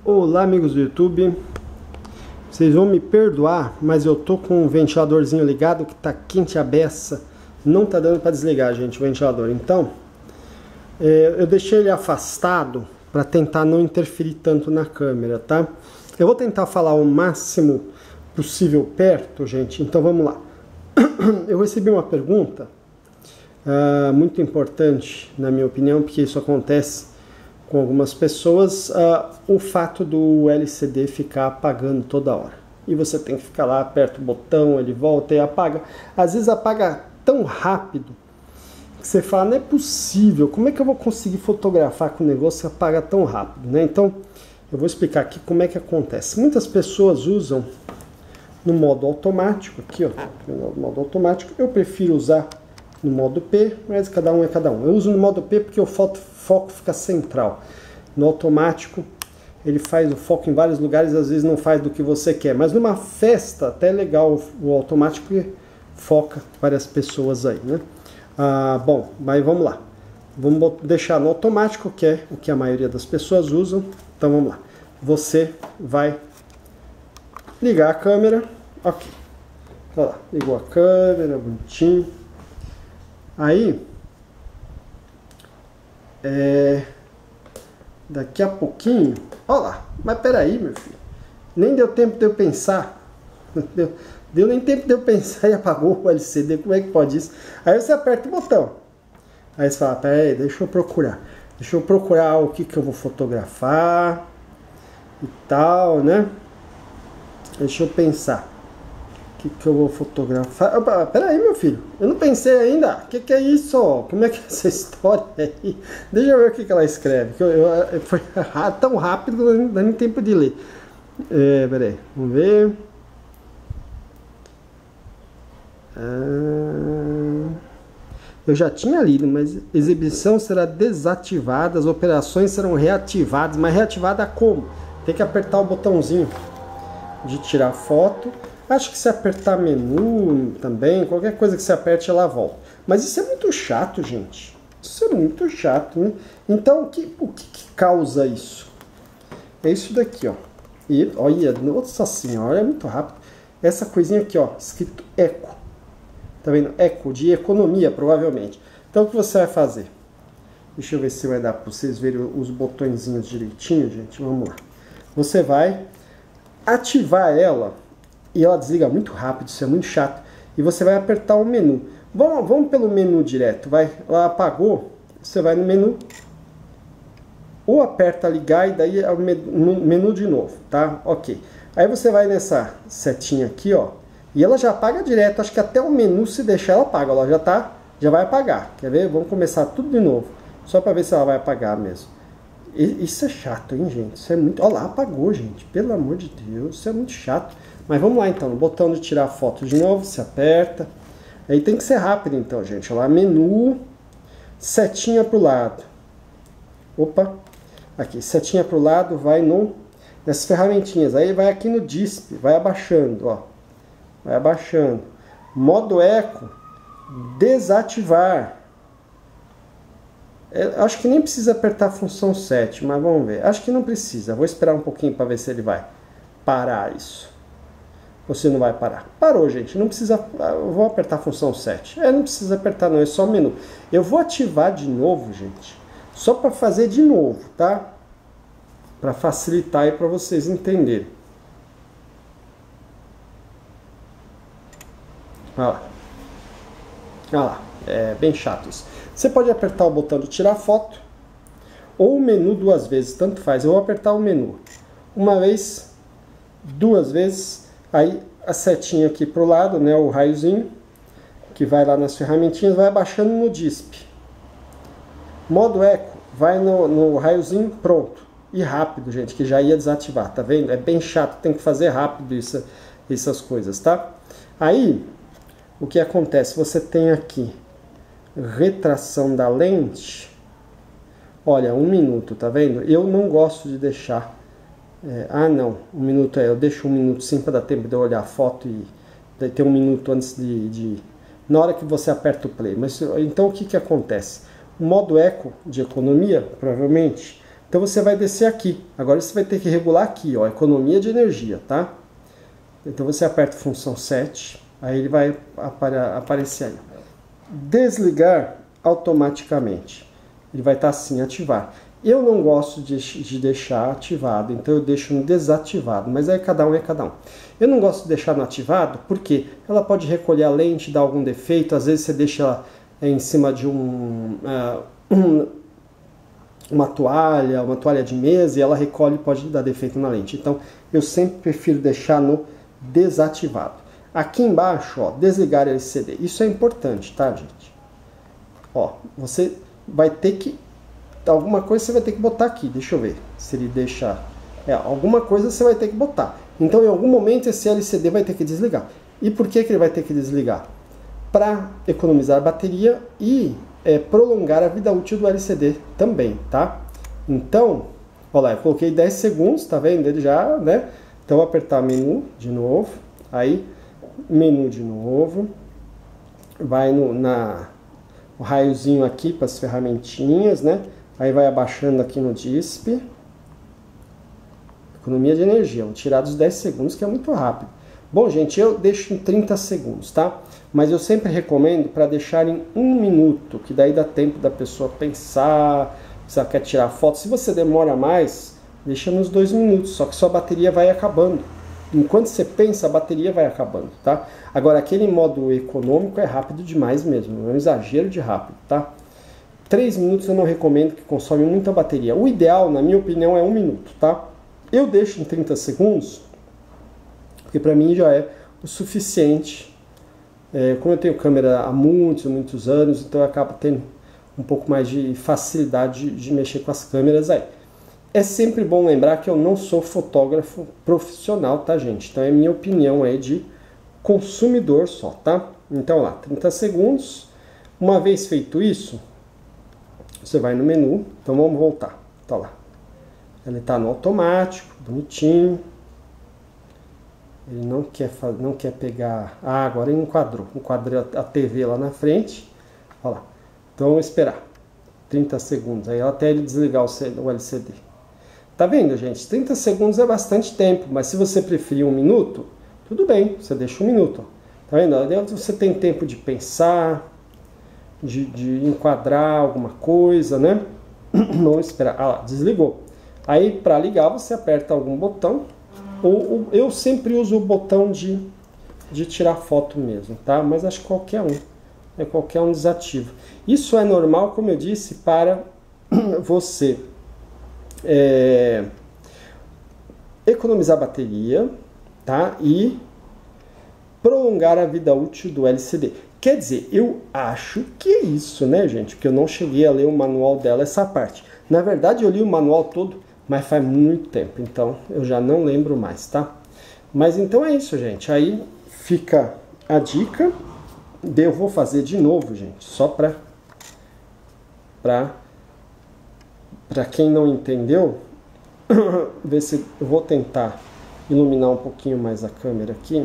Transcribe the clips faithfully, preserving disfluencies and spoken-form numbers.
Olá, amigos do YouTube. Vocês vão me perdoar, mas eu tô com um ventiladorzinho ligado que tá quente a beça. Não tá dando para desligar, gente, o ventilador. Então, é, eu deixei ele afastado para tentar não interferir tanto na câmera, tá? Eu vou tentar falar o máximo possível perto, gente. Então vamos lá. Eu recebi uma pergunta uh, muito importante, na minha opinião, porque isso acontece com algumas pessoas, uh, o fato do L C D ficar apagando toda hora. E você tem que ficar lá, aperta o botão, ele volta e apaga. Às vezes apaga tão rápido que você fala, não é possível, como é que eu vou conseguir fotografar com o negócio que apaga tão rápido, né? Então, eu vou explicar aqui como é que acontece. Muitas pessoas usam no modo automático, aqui ó, no modo automático. Eu prefiro usar no modo P, mas cada um é cada um. Eu uso no modo P porque o foco, foco fica central. No automático, ele faz o foco em vários lugares, às vezes não faz do que você quer. Mas numa festa, até é legal o automático, porque foca várias pessoas aí, né? Ah, bom, mas vamos lá. Vamos deixar no automático, que é o que a maioria das pessoas usam. Então vamos lá. Você vai ligar a câmera. Ok. Olha lá, ligou a câmera, bonitinho. Aí, é, daqui a pouquinho, olha lá, mas peraí, meu filho, nem deu tempo de eu pensar, deu, deu nem tempo de eu pensar e apagou o L C D, como é que pode isso? Aí você aperta o botão, aí você fala, peraí, deixa eu procurar, deixa eu procurar o que que eu vou fotografar e tal, né? Deixa eu pensar. O que, que eu vou fotografar? Opa, peraí, meu filho, eu não pensei ainda. O que, que é isso? Como é que é essa história aí? Deixa eu ver o que, que ela escreve. Eu, eu, eu, foi tão rápido que não dá nem tempo de ler. É, peraí, vamos ver. Ah, eu já tinha lido, mas exibição será desativada, as operações serão reativadas. Mas reativada como? Tem que apertar o botãozinho de tirar foto. Acho que se apertar menu também, qualquer coisa que você aperte, ela volta. Mas isso é muito chato, gente. Isso é muito chato, né? Então, o que, o que, que causa isso? É isso daqui, ó. E, olha, nossa senhora, é muito rápido. Essa coisinha aqui, ó, escrito Eco. Tá vendo? Eco, de economia, provavelmente. Então, o que você vai fazer? Deixa eu ver se vai dar para vocês verem os botõezinhos direitinho, gente. Vamos lá. Você vai ativar ela. E ela desliga muito rápido, isso é muito chato. E você vai apertar o menu. Vamos, vamos pelo menu direto, vai. Ela apagou, você vai no menu. Ou aperta ligar e daí é o menu de novo, tá? Ok. Aí você vai nessa setinha aqui, ó. E ela já apaga direto, acho que até o menu, se deixar, ela apaga. Ela já tá, já vai apagar. Quer ver? Vamos começar tudo de novo. Só para ver se ela vai apagar mesmo. E, isso é chato, hein, gente? Isso é muito... Olha lá, apagou, gente. Pelo amor de Deus, isso é muito chato. Mas vamos lá então, no botão de tirar foto de novo, se aperta. Aí tem que ser rápido então, gente. Olha lá, menu, setinha pro lado. Opa, aqui, setinha pro lado, vai no, nessas ferramentinhas. Aí vai aqui no display, vai abaixando, ó. Vai abaixando. Modo eco, desativar. Eu acho que nem precisa apertar a função sete, mas vamos ver. Acho que não precisa, vou esperar um pouquinho para ver se ele vai parar isso. Você não vai parar. Parou, gente. Não precisa... Eu vou apertar a função sete. É, não precisa apertar não, é só o menu. Eu vou ativar de novo, gente. Só para fazer de novo, tá? Para facilitar aí para vocês entenderem. Olha lá. Olha lá. É bem chato isso. Você pode apertar o botão de tirar foto. Ou o menu duas vezes. Tanto faz. Eu vou apertar o menu. Uma vez. Duas vezes. Aí a setinha aqui pro lado, né, o raiozinho, que vai lá nas ferramentinhas, vai abaixando no display. Modo eco, vai no, no raiozinho, pronto. E rápido, gente, que já ia desativar, tá vendo? É bem chato, tem que fazer rápido isso, essas coisas, tá? Aí, o que acontece? Você tem aqui retração da lente. Olha, um minuto, tá vendo? Eu não gosto de deixar... É, ah não, um minuto é, eu deixo um minuto sim para dar tempo de eu olhar a foto e ter um minuto antes de, de... Na hora que você aperta o play. Mas então o que que acontece? O modo eco de economia, provavelmente, Então você vai descer aqui. Agora você vai ter que regular aqui, ó, economia de energia, tá? Então você aperta função sete, aí ele vai apare aparecer aí. Desligar automaticamente. Ele vai estar assim, ativar. Eu não gosto de, de deixar ativado, então eu deixo no desativado, mas aí cada um é cada um. Eu não gosto de deixar no ativado porque ela pode recolher a lente, dar algum defeito, às vezes você deixa ela em cima de um, uh, um, uma toalha, uma toalha de mesa e ela recolhe e pode dar defeito na lente. Então eu sempre prefiro deixar no desativado. Aqui embaixo, ó, desligar L C D. Isso é importante, tá, gente? Ó, você vai ter que... Alguma coisa você vai ter que botar aqui. Deixa eu ver se ele deixar... É, alguma coisa você vai ter que botar. Então, em algum momento, esse L C D vai ter que desligar. E por que, que ele vai ter que desligar? Para economizar a bateria e é, prolongar a vida útil do L C D também, tá? Então, olha lá, eu coloquei dez segundos, tá vendo? Ele já, né? Então, vou apertar menu de novo. Aí, menu de novo. Vai no, na, o raiozinho aqui para as ferramentinhas, né? Aí vai abaixando aqui no D I S P. Economia de energia. Vou tirar dos dez segundos, que é muito rápido. Bom, gente, eu deixo em trinta segundos, tá? Mas eu sempre recomendo para deixar em um minuto, que daí dá tempo da pessoa pensar, se ela quer tirar foto. Se você demora mais, deixa nos dois minutos, só que sua bateria vai acabando. Enquanto você pensa, a bateria vai acabando, tá? Agora, aquele modo econômico é rápido demais mesmo, é um exagero de rápido, tá? três minutos eu não recomendo, que consome muita bateria. O ideal, na minha opinião, é um minuto, tá? Eu deixo em trinta segundos, porque para mim já é o suficiente. É, como eu tenho câmera há muitos, muitos anos, então eu acabo tendo um pouco mais de facilidade de, de mexer com as câmeras aí. É sempre bom lembrar que eu não sou fotógrafo profissional, tá, gente? Então é minha opinião aí de consumidor só, tá? Então lá, trinta segundos. Uma vez feito isso, você vai no menu. Então vamos voltar. Tá lá. Ele está no automático, bonitinho. Ele não quer, não quer pegar... Ah, agora ele enquadrou. Enquadrou a T V lá na frente. Olha lá. Então vamos esperar. trinta segundos. Aí até ele desligar o L C D. Tá vendo, gente? trinta segundos é bastante tempo. Mas se você preferir um minuto, tudo bem. Você deixa um minuto. Tá vendo? Você tem tempo de pensar, de, de enquadrar alguma coisa, né? Vamos esperar. Ah lá, desligou. Aí, para ligar, você aperta algum botão. Ou, ou eu sempre uso o botão de, de tirar foto mesmo, tá? Mas acho que qualquer um. É qualquer um desativa. Isso é normal, como eu disse, para você é, economizar bateria, tá? E prolongar a vida útil do L C D. Quer dizer, eu acho que é isso, né, gente? Porque eu não cheguei a ler o manual dela, essa parte. Na verdade, eu li o manual todo, mas faz muito tempo, então eu já não lembro mais, tá? Mas então é isso, gente. Aí fica a dica. Eu vou fazer de novo, gente, só para para para quem não entendeu, ver se eu vou tentar iluminar um pouquinho mais a câmera aqui.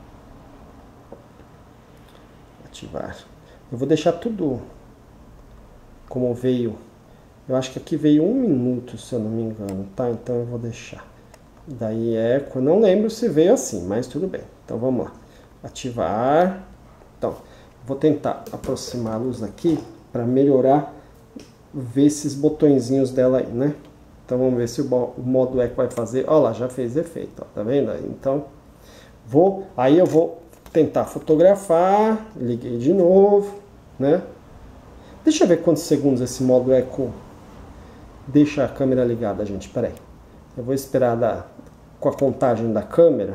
Ativar. Eu vou deixar tudo como veio. Eu acho que aqui veio um minuto, se eu não me engano, tá? Então eu vou deixar. Daí é, eu não lembro se veio assim, mas tudo bem. Então vamos lá. Ativar. Então, vou tentar aproximar a luz aqui para melhorar, ver esses botõezinhos dela aí, né? Então vamos ver se o modo eco vai fazer. Olha lá, já fez efeito, ó, tá vendo? Então, vou, aí eu vou tentar fotografar, liguei de novo, né? Deixa eu ver quantos segundos esse modo eco deixa a câmera ligada, gente. Pera aí. Eu vou esperar da, com a contagem da câmera.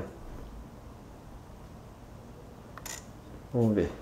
Vamos ver.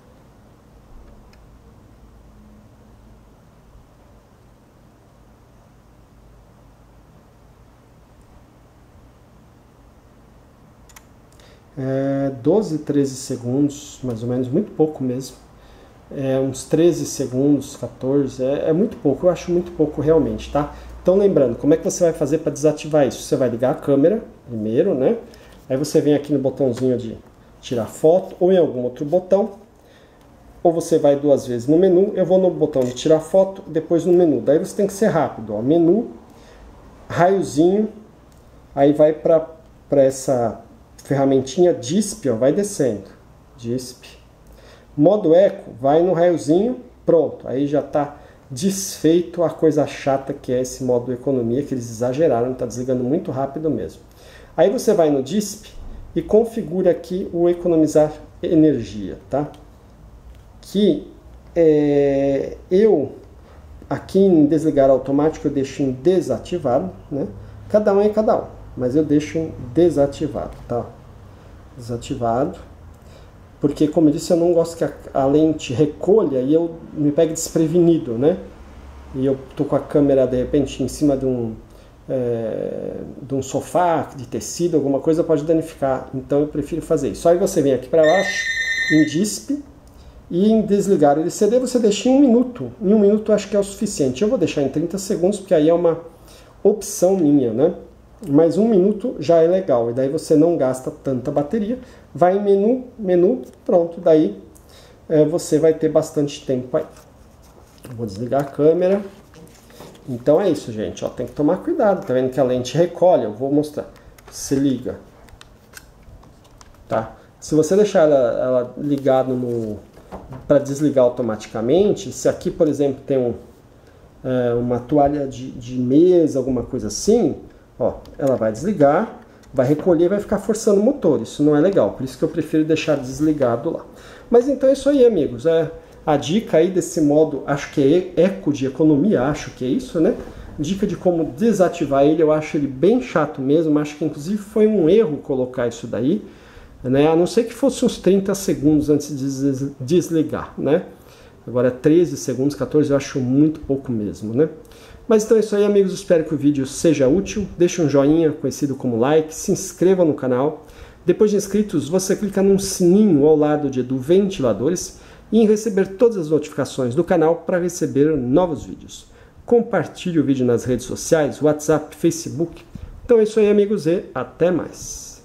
É, doze, treze segundos, mais ou menos, muito pouco mesmo. É, uns treze segundos, quatorze, é, é muito pouco, eu acho muito pouco realmente, tá? Então lembrando, como é que você vai fazer para desativar isso? Você vai ligar a câmera primeiro, né? Aí você vem aqui no botãozinho de tirar foto, ou em algum outro botão, ou você vai duas vezes no menu. Eu vou no botão de tirar foto, depois no menu. Daí você tem que ser rápido, ó, menu, raiozinho, aí vai para essa ferramentinha D I S P, ó, vai descendo, D I S P. Modo eco, vai no raiozinho, pronto, aí já está desfeito a coisa chata que é esse modo economia, que eles exageraram, está desligando muito rápido mesmo. Aí você vai no D I S P e configura aqui o economizar energia, tá? Que é, eu, aqui em desligar automático, eu deixo em desativado, né? Cada um é cada um, mas eu deixo em desativado, tá? Desativado. Porque, como eu disse, eu não gosto que a, a lente recolha e eu me pegue desprevenido, né? E eu tô com a câmera, de repente, em cima de um, é, de um sofá, de tecido, alguma coisa pode danificar. Então, eu prefiro fazer isso. Aí você vem aqui para baixo, em D I S P, e em desligar o L C D você deixa em um minuto. Em um minuto eu acho que é o suficiente. Eu vou deixar em trinta segundos, porque aí é uma opção minha, né? Mas um minuto já é legal, e daí você não gasta tanta bateria. Vai em menu, menu, pronto, daí é, você vai ter bastante tempo aí. Vou desligar a câmera. Então é isso, gente, ó, tem que tomar cuidado, tá vendo que a lente recolhe? Eu vou mostrar. Se liga. Tá? Se você deixar ela, ela ligada no para desligar automaticamente, se aqui, por exemplo, tem um, é, uma toalha de, de mesa, alguma coisa assim, ó, ela vai desligar, vai recolher e vai ficar forçando o motor. Isso não é legal, por isso que eu prefiro deixar desligado lá. Mas então é isso aí, amigos. É a dica aí desse modo, acho que é eco de economia, acho que é isso, né? Dica de como desativar ele, eu acho ele bem chato mesmo, acho que inclusive foi um erro colocar isso daí, né? A não ser que fosse uns trinta segundos antes de desligar, né? Agora treze segundos, quatorze eu acho muito pouco mesmo, né? Mas então é isso aí, amigos, espero que o vídeo seja útil. Deixe um joinha, conhecido como like, se inscreva no canal. Depois de inscritos, você clica num sininho ao lado de, do Ventiladores e em receber todas as notificações do canal para receber novos vídeos. Compartilhe o vídeo nas redes sociais, WhatsApp, Facebook. Então é isso aí, amigos, e até mais.